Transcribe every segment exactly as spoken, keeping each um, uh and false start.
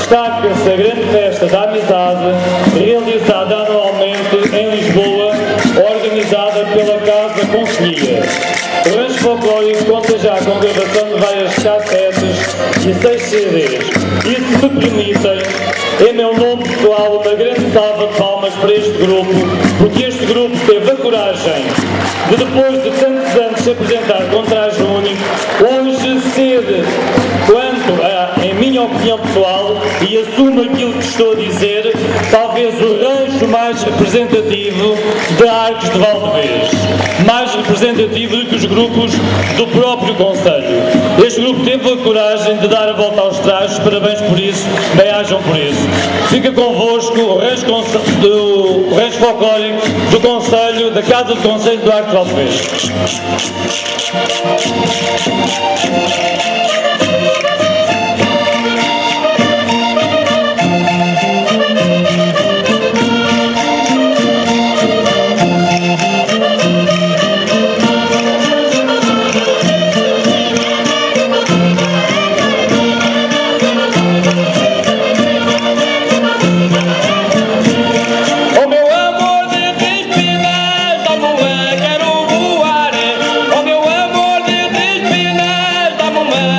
destaca-se a grande festa da amizade, realizada anualmente em Lisboa, organizada pela Casa Conselhia. O Rancho Folclórico conta já com gravação de várias cassetes e seis C Ds. E se me permitem, em meu nome pessoal, uma grande salva de palmas para este grupo, porque este grupo teve a coragem de, depois de tantos anos, se apresentar com traje único, hoje ser, quanto a, em minha opinião pessoal, e assumo aquilo que estou a dizer, talvez o rancho mais representativo de Arcos de Valdevez, mais representativo do que os grupos do próprio Conselho. Este grupo teve a coragem de dar a volta aos trajes, parabéns por isso, bem-ajam por isso. Fica convosco o rancho, do, o rancho folclórico do Conselho, da Casa do Conselho do Arcos de Valdevez. Mamãe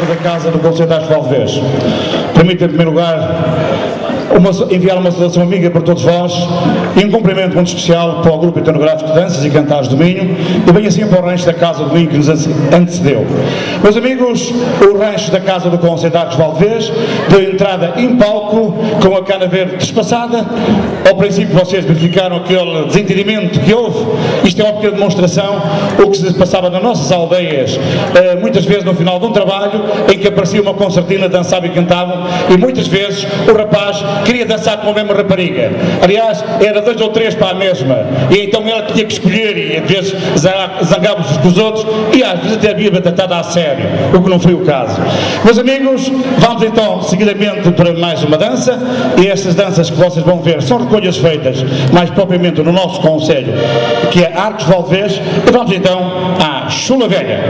da Casa do Conselho de Arcos Valdevez. Permita, em primeiro lugar, Uma, enviar uma saudação amiga para todos vós e um cumprimento muito especial para o Grupo Etnográfico de Danças e Cantares do Minho e bem assim para o rancho da Casa do Minho que nos antecedeu. Meus amigos, o rancho da Casa do Conselho de Arcos Valdevez deu entrada em palco com a cana verde despassada. Ao princípio vocês verificaram aquele desentendimento que houve. Isto é uma pequena demonstração o que se passava nas nossas aldeias, muitas vezes no final de um trabalho em que aparecia uma concertina, dançava e cantava e muitas vezes o rapaz queria dançar com a mesma rapariga. Aliás, era dois ou três para a mesma. E então ela tinha que escolher e às vezes zangava-se com os outros e às vezes até havia batatada a sério, o que não foi o caso. Meus amigos, vamos então seguidamente para mais uma dança e estas danças que vocês vão ver são recolhas feitas mais propriamente no nosso concelho, que é Arcos Valdevez, e vamos então à Chula Velha.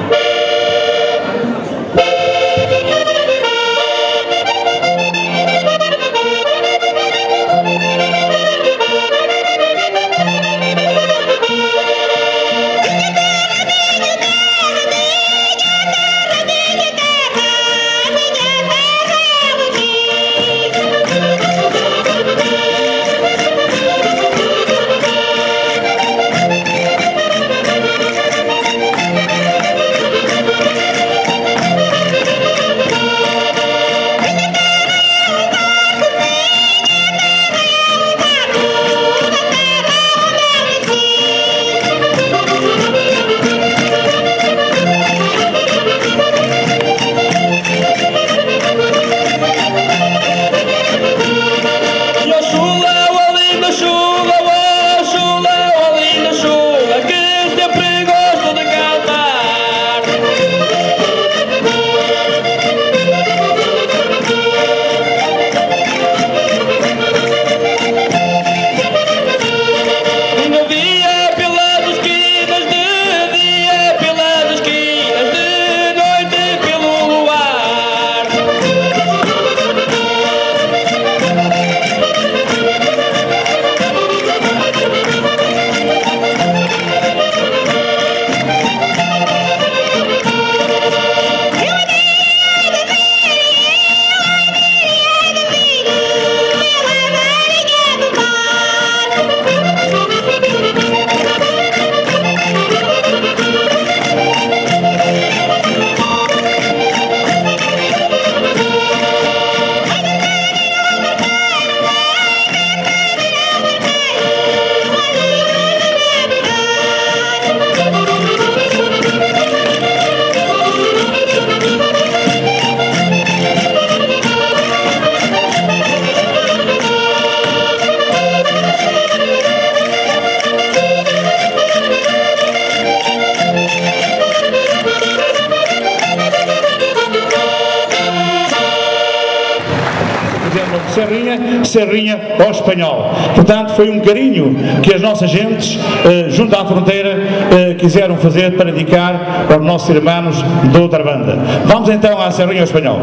Serrinha, Serrinha ao espanhol. Portanto, foi um carinho que as nossas gentes, eh, junto à fronteira, eh, quiseram fazer para indicar aos nossos irmãos de outra banda. Vamos então à Serrinha ao espanhol.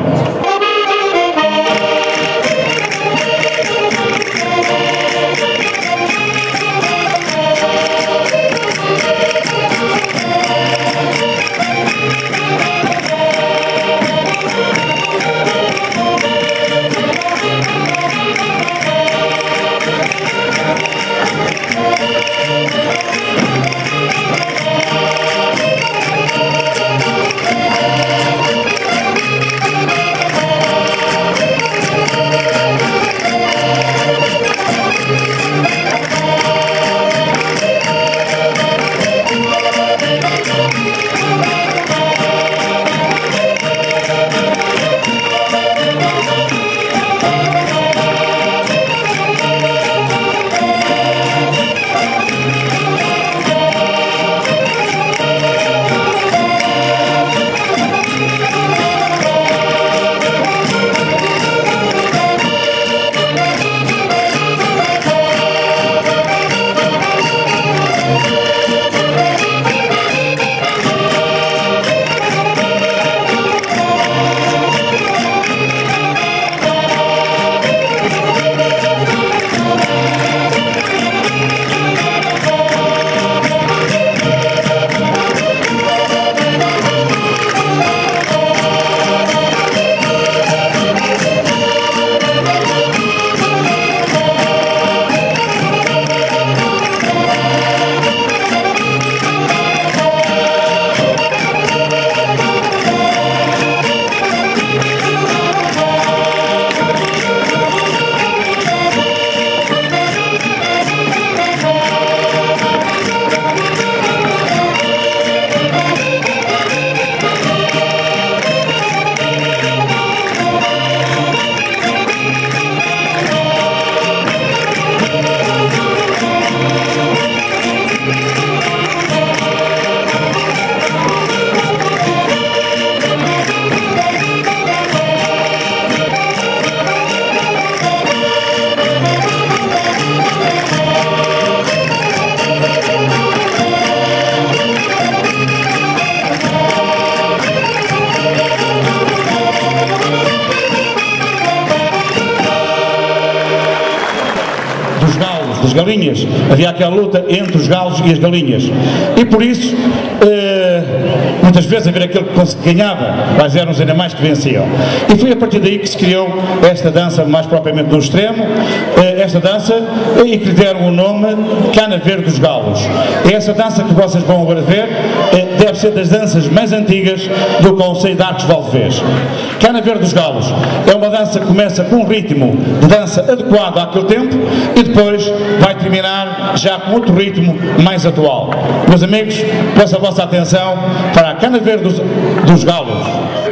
Thank you. as galinhas, havia aquela luta entre os galos e as galinhas, e por isso eh, muitas vezes haver aquele que ganhava, quais eram os animais que venciam, e foi a partir daí que se criou esta dança mais propriamente do extremo, eh, esta dança, e que lhe deram o nome Cana Verde dos Galos. É essa dança que vocês vão agora ver, eh, deve ser das danças mais antigas do Concelho de Arcos de Valdevez. Cana Verde dos Galos é uma dança que começa com um ritmo de dança adequado àquele tempo e depois vai terminar já com outro ritmo mais atual. Meus amigos, peço a vossa atenção para a Cana Verde dos, dos Galos.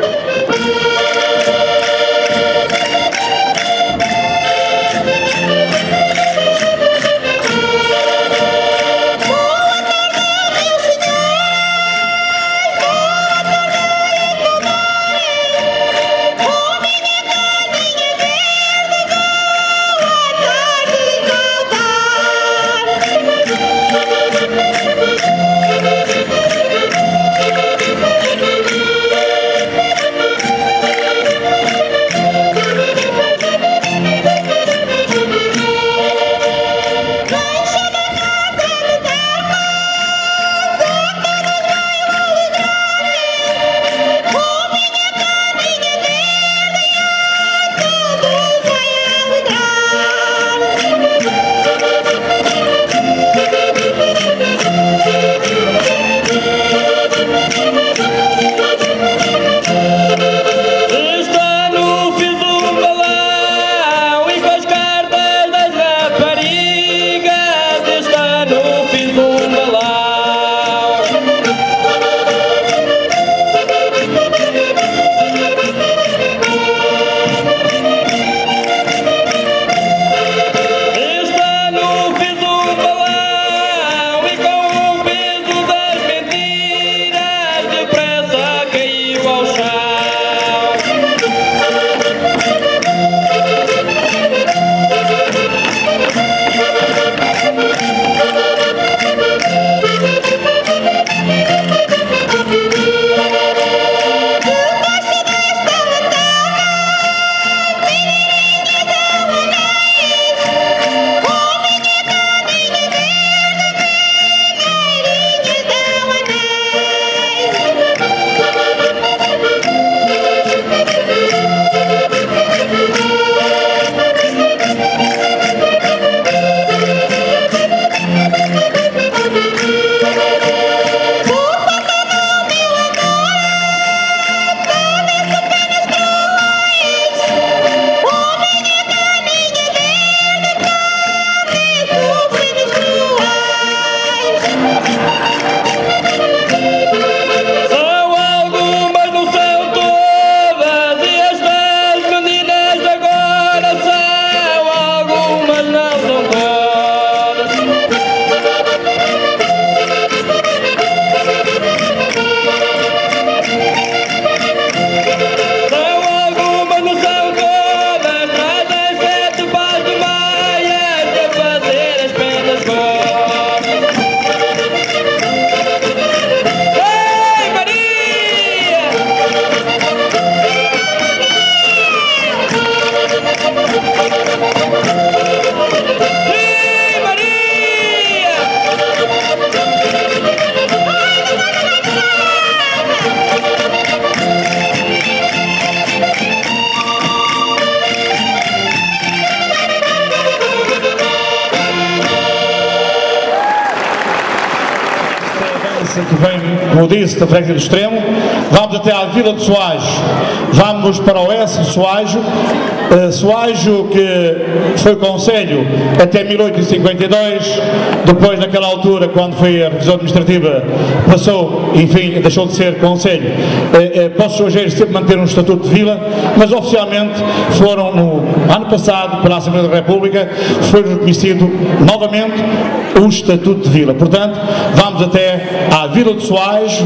Que vem, como disse, da Freguesia do Extremo. Vamos até à Vila de Soajo, vamos para o S de Soajo, uh, Soajo que foi concelho até mil oitocentos e cinquenta e dois, depois naquela altura, quando foi a revisão administrativa, passou, enfim, deixou de ser concelho, uh, uh, para os Soageiros sempre manter um estatuto de vila, mas oficialmente foram no ano passado, pela Assembleia da República, foi reconhecido novamente o estatuto de vila. Portanto, vamos até à Vila de Soajo,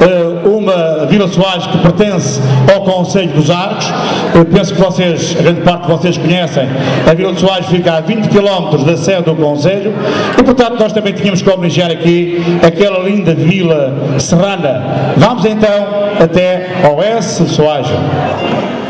uma Vila de Soajo que pertence ao Concelho dos Arcos. Eu penso que vocês, a grande parte de vocês conhecem, a Vila de Soajo fica a vinte quilómetros da sede do Concelho e, portanto, nós também tínhamos que homenagear aqui aquela linda Vila Serrana. Vamos então até ao S de Soajo.